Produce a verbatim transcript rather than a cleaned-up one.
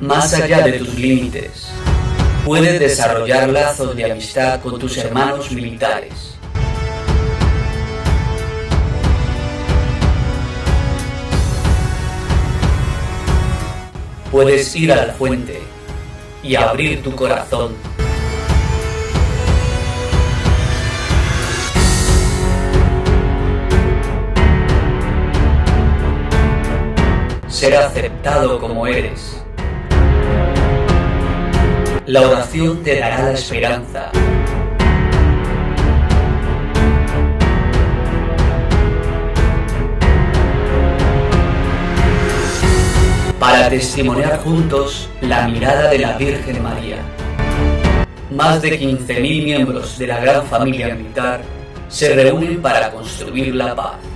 más allá de tus límites. Puedes desarrollar lazos de amistad con tus hermanos militares. Puedes ir a la fuente y abrir tu corazón. Ser aceptado como eres. La oración te dará la esperanza. Para testimoniar juntos la mirada de la Virgen María. Más de quince mil miembros de la gran familia militar se reúnen para construir la paz.